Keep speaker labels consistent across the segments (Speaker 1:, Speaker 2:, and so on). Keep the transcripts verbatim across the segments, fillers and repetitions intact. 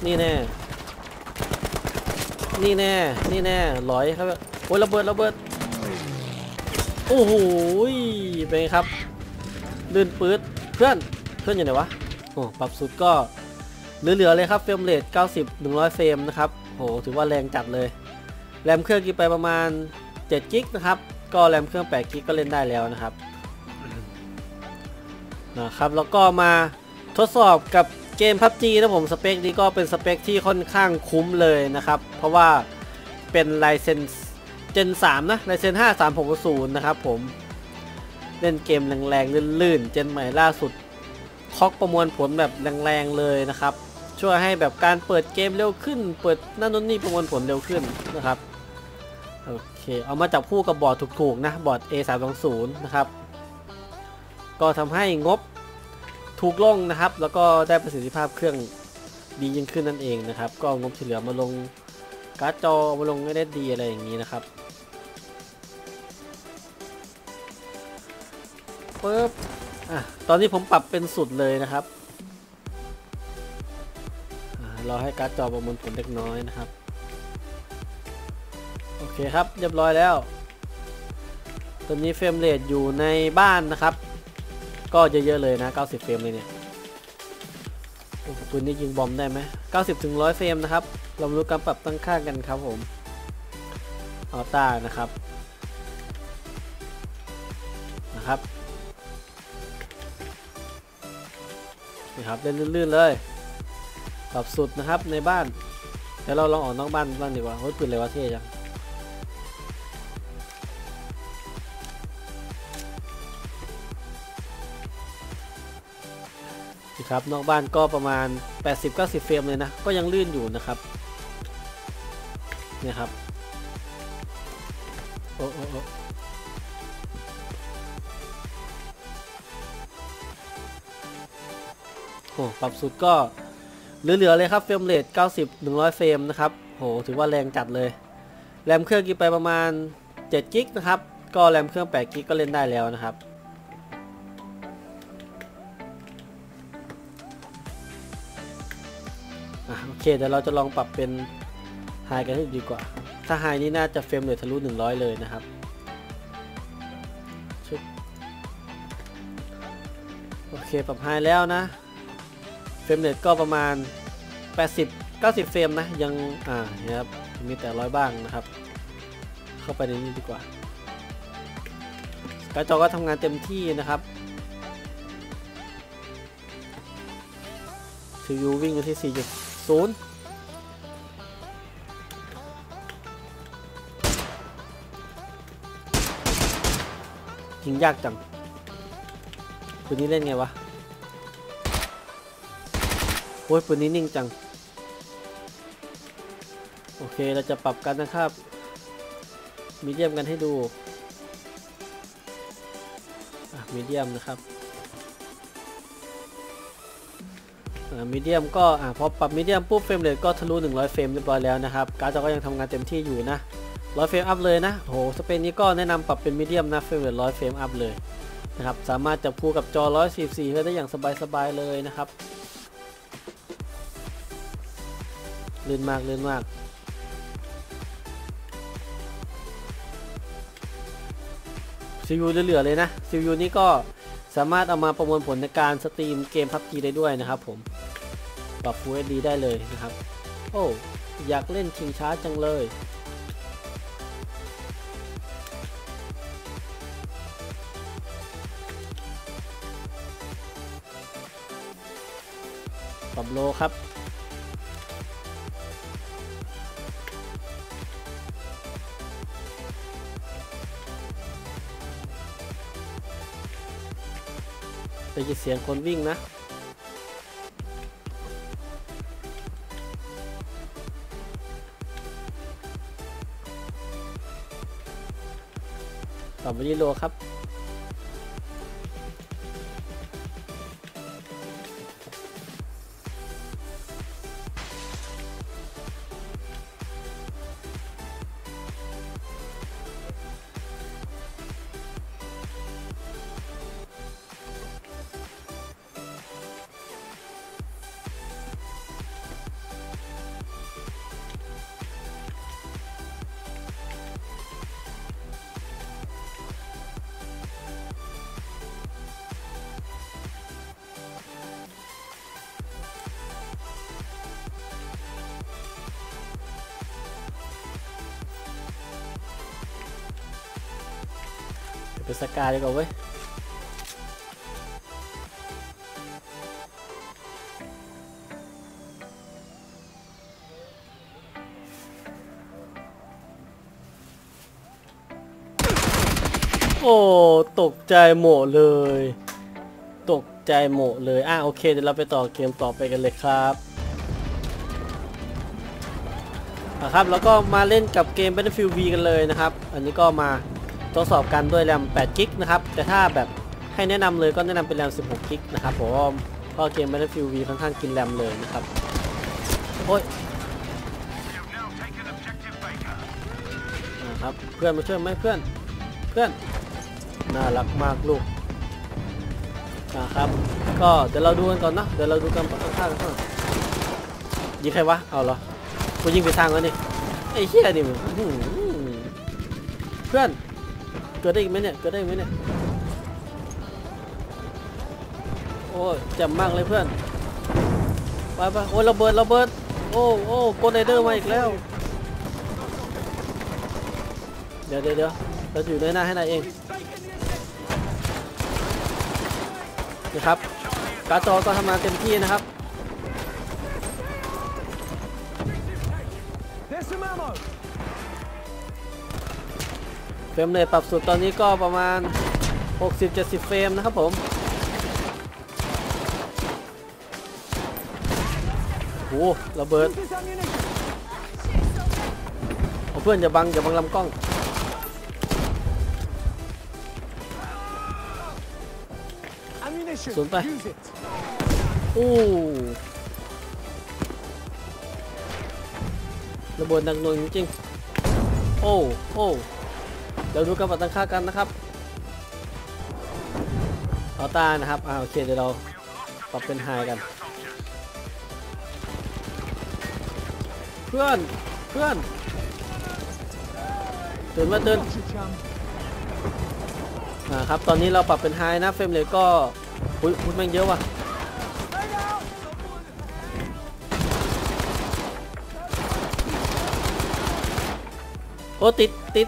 Speaker 1: นี่แน่นี่แน่นี่แน่ลอยครับโอ้ยระเบิดระเบิดโอ้โหเป็นไงครับลื่นปื๊ดเพื่อนเพื่อนอยู่ไหนวะโอ้ปรับสุดก็เหลือๆเลยครับเฟรมเรทเก้าสิบ หนึ่งร้อยเฟรมนะครับโหถือว่าแรงจัดเลยแรมเครื่องกินไปประมาณเจ็ดกิกนะครับก็แรมเครื่องแปดกิกก็เล่นได้แล้วนะครับนะครับแล้วก็มาทดสอบกับเกม พับจี นะผมสเปคนี้ก็เป็นสเปคที่ค่อนข้างคุ้มเลยนะครับเพราะว่าเป็นไลเซนส์เจนสามนะไลเซนส์ห้า สาม หก ศูนย์นะครับผมเล่นเกมแรงๆลื่นๆเจนใหม่ล่าสุดคล็อกประมวลผลแบบแรงๆเลยนะครับช่วยให้แบบการเปิดเกมเร็วขึ้นเปิดนั่นนู่นนี่ประมวลผลเร็วขึ้นนะครับโอเคเอามาจับคู่กับบอร์ดถูกๆนะบอร์ด เอ สาม สอง ศูนย์ นะครับก็ทำให้งบถูกลงนะครับแล้วก็ได้ประสิทธิภาพเครื่องดียิ่งขึ้นนั่นเองนะครับก็งบที่เหลือมาลงการ์ดจอมาลง เอส ดี อะไรอย่างนี้นะครับปึ๊บอ่ะตอนนี้ผมปรับเป็นสุดเลยนะครับรอให้การ์ดจอประมวลผลเล็กน้อยนะครับโอเคครับเรียบร้อยแล้วตอนนี้เฟรมเรทอยู่ในบ้านนะครับก็เยอะๆเลยนะเก้าสิบเฟรมเลยเนี่ยปืนนี้ยิงบอมได้ไหมเก้าสิบถึงหนึ่งร้อยเฟรมนะครับเรามาดูการปรับตั้งค่ากันครับผมอัลต้านะครับนะครับนี่ครับเล่นลื่นๆเลยปรับสุดนะครับในบ้านเดี๋ยวเราลองออกนอกบ้านบ้างดีกว่าเฮ้ยปืนอะไรวะเท่จังนี่ครับนอกบ้านก็ประมาณ แปดสิบ เก้าสิบ เฟรมเลยนะก็ยังลื่นอยู่นะครับเนี่ยครับโอ้โอ้โอ้โหปรับสุดก็เหลือๆเลยครับเฟรมเรทเก้าสิบ หนึ่งร้อยเฟรมนะครับโหถือว่าแรงจัดเลยแรมเครื่องกินไปประมาณเจ็ดกิกนะครับก็แรมเครื่องแปดกิกก็เล่นได้แล้วนะครับอ่ะโอเคเดี๋ยวเราจะลองปรับเป็นไฮกันให้ดีกว่าถ้าไฮนี่น่าจะเฟรมเรททะลุหนึ่งร้อยเลยนะครับโอเคปรับไฮแล้วนะเฟรมเรทก็ประมาณแปดสิบ เก้าสิบเฟรมนะยังอ่าเนี่ยครับมีแต่ร้อยบ้างนะครับเข้าไปในนี้ดีกว่าการ์ดจอก็ทำงานเต็มที่นะครับซี พี ยู วิ่งอยู่ที่ สี่จุดศูนย์ ยิงยากจังปืนนี้เล่นไงวะโอ้ยปืนนี้นิ่งจังโอเคเราจะปรับกันนะครับมีเดียมกันให้ดูมีเดียมนะครับมีเดียมก็อ่าพอปรับมีเดียมปุ๊บเฟรมเรทก็ทะลุหนึ่งร้อยเฟรมเรียบร้อยแล้วนะครับการ์ดจอก็ยังทำงานเต็มที่อยู่นะหนึ่งร้อยเฟรมอัพเลยนะโหสเปคนี้ก็แนะนำปรับเป็นมีเดียมนะเฟรมเรทหนึ่งร้อยเฟรมอัพเลยนะครับสามารถจับคู่กับจอหนึ่งร้อยสี่สิบสี่เฮิร์ตซ์ได้อย่างสบายๆเลยนะครับลื่นมากลื่นมากซี พี ยู เหลือๆเลยนะ ซี พี ยู นี่ก็สามารถเอามาประมวลผลในการสตรีมเกม พับจี ได้ด้วยนะครับผมปรับ Full เอช ดี ได้เลยนะครับโอ้อยากเล่นชิงช้าจังเลยปรับโลครับได้ยินเสียงคนวิ่งนะปรับวิดีโอครับเป็นสกายดีกว่าเว้ยโอ้ตกใจหมดเลยตกใจหมดเลยอ่ะโอเคเดี๋ยวเราไปต่อเกมต่อไปกันเลยครับนะครับแล้วก็มาเล่นกับเกม Battlefield V กันเลยนะครับอันนี้ก็มาทดสอบกันด้วยแรมแปดกิกนะครับแต่ถ้าแบบให้แนะนำเลยก็แนะนำเป็นแรมสิบหกกิกนะครับผมเพราะเกม Battlefield V ค่อนข้างกินแรมเลยนะครับโอ้ยนะครับเพื่อนมาช่วยไหมเพื่อนเพื่อนน่ารักมากลูกนะครับก็เดี๋ยวเราดูกันก่อนนะเดี๋ยวเราดูกันข้างๆกันยิงใครวะเอาเหรอกูยิงไปทางแล้วนี่ไอ้เหี้ยดิมึงเพื่อนเกิดได้อีกไหมเนี่ยเกิดได้อีกไหมเนี่ยโอ้ยเจ็บมากเลยเพื่อนไปไปโอ้ยระเบิดระเบิดโอ้โอ้โกดไรเดอร์มาอีกแล้วเดี๋ยวเดี๋ยวเดี๋ยวเราอยู่ในหน้าให้นายเองนะครับการ์ดจอก็ทำงานเต็มที่นะครับเฟรมเรทปรับสุดตอนนี้ก็ประมาณ หกสิบเจ็ดสิบ เฟรมนะครับผมโอ้ระเบิดเอาเพื่อนอย่าบังอย่าบังลำกล้องศูนย์ไปโอ้ระเบิดหนักหน่วงจริงๆโอ้โอ้เดี๋ยวดูการปรับตั้งค่ากันนะครับเอาตานะครับอ่าโอเคเดี๋ยวเราปรับเป็นไฮกันเพื่อนเพื่อนตื่นมาตื่นอ่าครับตอนนี้เราปรับเป็นไฮนะเฟรมเรทก็อุ้ยพูดแม่งเยอะว่ะโอ้ติดติด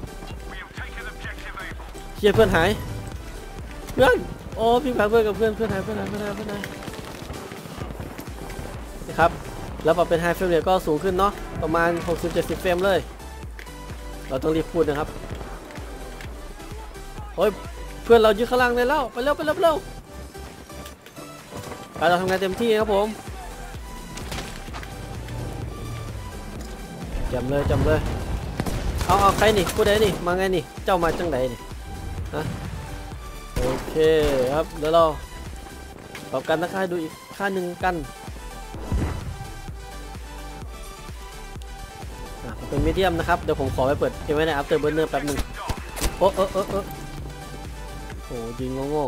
Speaker 1: เชียร์เพื่อนหายเพื่อนโอ้พี่พาเพื่อนกับเพื่อนเพื่อนหายเพื่อนหายเพื่อนหายเพื่อนหายนะครับแล้วปรับเป็นไฮเฟรมเรทก็สูงขึ้นเนาะประมาณ หกสิบเจ็ดสิบ เฟรมเลยเราต้องรีบพูดนะครับโอ้ยเพื่อนเรายืนข้างล่างเลยแล้วไปเร็วไปเร็วไปเร็วไปเราทำงานเต็มที่ครับผมจำเลยจำเลยเอาเอาใครนี่ผู้ใดนี่มาไงนี่เจ้ามาจังไหนนี่ฮะโอเคครับเดี๋ยวเราปรับกันนะค่าดูอีกค่าหนึ่งกันเป็นมีเดียมนะครับเดี๋ยวผมขอไปเปิดเกมไว้ใน Afterburner แป๊บหนึ่งโอ้เออเออเออโอ้ยิงโง่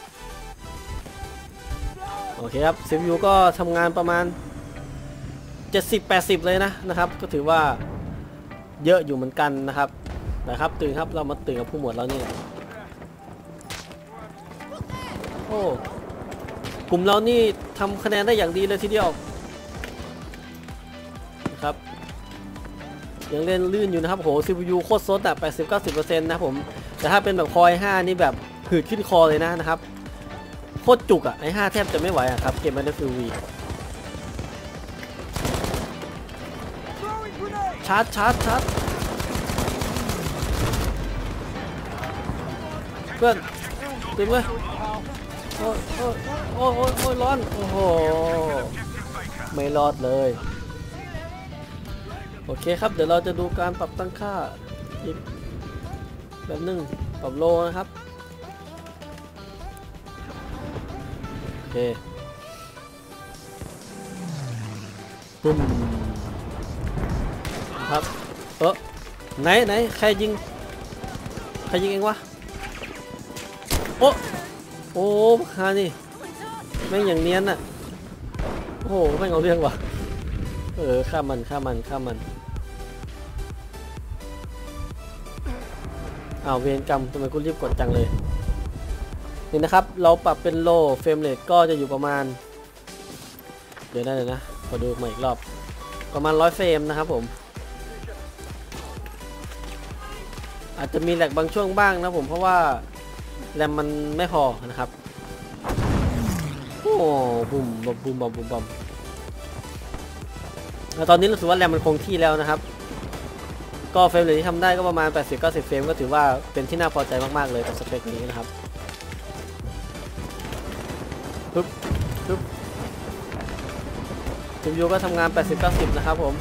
Speaker 1: ๆโอเคครับ ซี พี ยู ก็ทำงานประมาณ เจ็ดสิบแปดสิบ เลยนะนะครับก็ถือว่าเยอะอยู่เหมือนกันนะครับนะครับตื่นครับเรามาตื่นกับผู้หมวดแล้วนี่โอ้กลุ่มเรานี่ทำคะแนนได้อย่างดีเลยทีเดียวนะครับยังเล่นลื่นอยู่นะครับโห ซี พี ยู โคตรซดอ่ะ แปดสิบ เก้าสิบเปอร์เซ็นต์ นะผมแต่ถ้าเป็นแบบคอยห้านี่แบบหืดขึ้นคอเลยนะนะครับโคตรจุกอ่ะไอ้ห้าแทบจะไม่ไหวอ่ะครับเกม Battlefield V ชาร์จชาร์จชาร์จเพื่อนตื่นเลยโอ้ยโอ้ยโอ้ยโอ้ยโอ้ยร้อนโอ้โหไม่รอดเลยโอเคครับเดี๋ยวเราจะดูการปรับตั้งค่าอีกแบบหนึ่งปรับโลนะครับโอเคปุ้มครับเออไหนไหนใครยิงใครยิงเองวะโอ้โอ้ฮานี่แม่งอย่างเนียนน่ะโอ้โหแม่งเอาเรื่องวะเออฆ่ามันฆ่ามันฆ่ามันอ้าวเวรกรรมทำไมกูรีบกดจังเลยนี่นะครับเราปรับเป็นโลเฟรมเรทก็จะอยู่ประมาณเดี๋ยวได้เลยนะขอดูใหม่อีกรอบประมาณร้อยเฟรมนะครับผมอาจจะมีแหลกบางช่วงบ้างนะผมเพราะว่าแรมมันไม่พอนะครับโอ้บุมบอมบุมบอมบุมบอมแล้วตอนนี้รู้สึกว่าแรมมันคงที่แล้วนะครับก็เฟรมเรทที่ทำได้ก็ประมาณ แปดสิบถึงเก้าสิบ เฟรมก็ถือว่าเป็นที่น่าพอใจมากๆเลยกับสเปคนี้นะครับปึ๊บปึ๊บซี พี ยู ก็ทำงาน แปดสิบถึงเก้าสิบ นะครับผม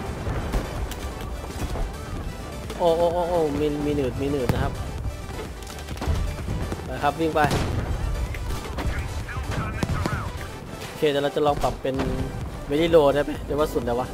Speaker 1: โอ้โอ้โอ้โอ้มีมีหนืดมีหนืดนะครับไปครับวิ่งไปโอเคเดี๋ยวเราจะลองปรับเป็นเวลิโลได้ไหมเดี๋ยวว่าสุดแล้ววะ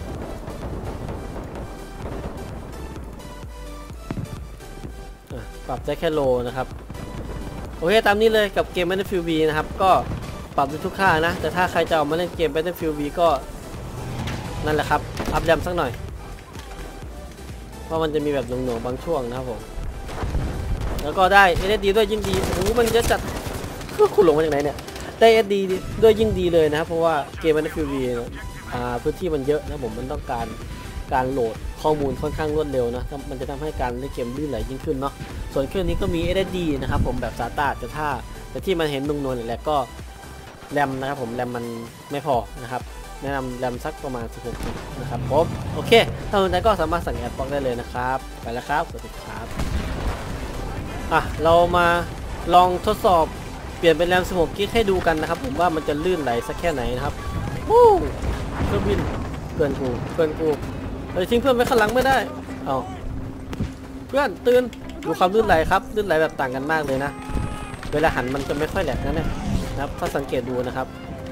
Speaker 1: ปรับได้แค่โลนะครับโอเคตามนี้เลยกับเกม Battlefield V นะครับก็ปรับได้ทุกค่านะแต่ถ้าใครจะเอามาเล่นเกม Battlefield V ก็นั่นแหละครับอัพแรมสักหน่อยเพราะมันจะมีแบบหน่วงๆบางช่วงนะครับผมแล้วก็ได้ เอส เอส ดี ด้วยยิ่งดีโอ้โหมันจะจัดคุณหลงมาจากไหนเนี่ยได้ เอส ดี ด้วยยิ่งดีเลยนะครับเพราะว่าเกม Battlefield V พื้นที่มันเยอะนะผมมันต้องการการโหลดข้อมูลค่อนข้างรวดเร็วนะมันจะทำให้การเล่นเกมลื่นไหลยิ่งขึ้นเนาะส่วนเครื่องนี้ก็มี เอส เอส ดี นะครับผมแบบซาต้าแต่ถ้าแต่ที่มันเห็นนุ่งนวลแหละก็แรมนะครับผมแรมมันไม่พอนะครับแนะนำแรมสักประมาณสิบหกกิกนะครับผมโอเคถ้าสนใจก็สามารถสั่งแอดบล็อกได้เลยนะครับไปแล้วครับสวัสดีครับอ่ะเรามาลองทดสอบเปลี่ยนเป็นแรมสิบหกกิกให้ดูกันนะครับผมว่ามันจะลื่นไหลสักแค่ไหนนะครับวู้เครื่องบินเพื่อนกูเพื่อนกูเฮ้ยทิ้งเพื่อนไว้ข้างหลังไม่ได้เอาเพื่อนตื่นดูความลื่นไหลครับลื่นไหลแบบต่างกันมากเลยนะเวลาหันมันจะไม่ค่อยแหลกนะเนี่ยนะครับถ้าสังเกตดูนะครับ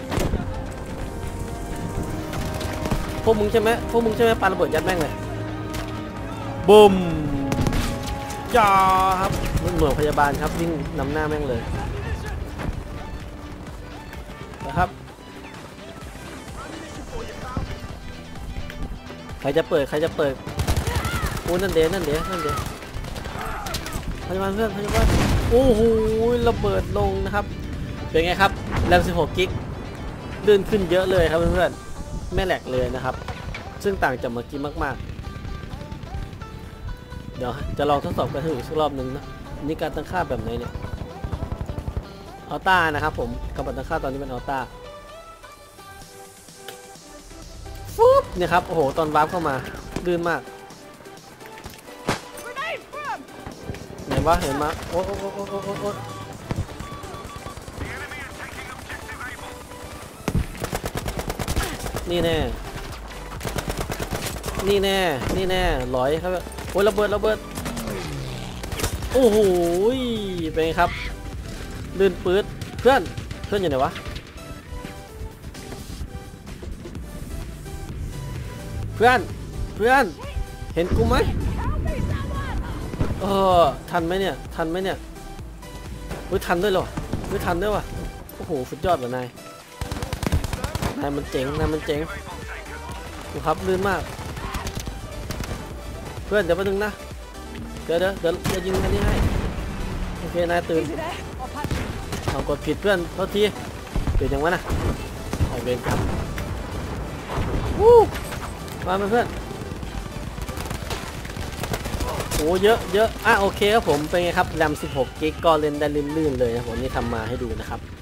Speaker 1: พวกมึงใช่ไหมพวกมึงใช่ไหมปาระเบิดยัดแม่งเลยบุมจ้าครับหน่วยพยาบาลครับวิ่งนำหน้าแม่งเลยนะครับใครจะเปิดใครจะเปิดโอ้นั่นเดนั่นเดนั่นเดพยาบาลเพื่อนพยาบาลโอ้โหระเบิดลงนะครับเป็นไงครับแรมสิบหกกิกลื่นขึ้นเยอะเลยครับเพื่อนๆไม่แหลกเลยนะครับซึ่งต่างจากเมื่อกี้มากๆเดี๋ยวจะลองทดสอบกันให้อีกสักรอบหนึ่งนะนี่การตั้งค่าแบบไหนเนี่ยอัลต้านะครับผมกำลังตั้งค่าตอนนี้เป็นอัลต้าฟุ๊บเนี่ยครับโอ้โหตอนวาร์ปเข้ามาลื่นมากไหนวะเห็นมาโอ้โอ้โอ้โอ้โอ้โอ้นี่แน่นี่แน่นี่แน่ลอยครับโอ้ยระเบิดระเบิดโอ้โหเป็นไงครับลื่นปื๊ดเพื่อนเพื่อนอยู่ไหนวะเพื่อนเพื่อนเห็นกูไหมเออทันไหมเนี่ยทันไหมเนี่ยเฮ้ยทันด้วยเหรอเฮ้ยทันด้วยวะโอ้โหสุดยอดเลยนายนายมันเจ๋งนายมันเจ๋งดูครับลื่นมากเพื่อนเดี๋ยวแป๊บนึงนะเดี๋ยวเดี๋ยวเดี๋ยวจะยิงอันนี้ให้โอเคนายตื่นเอากดผิดเพื่อนโทษทีเปลี่ยนยังวะนะไอเวนครับวู้มาเพื่อนโอ้เยอะเยอะอ่ะโอเคครับผมเป็นไงครับแรมสิบหกกิกก็เล่นได้ลื่นๆเลยนะผมนี่ทำมาให้ดูนะครับ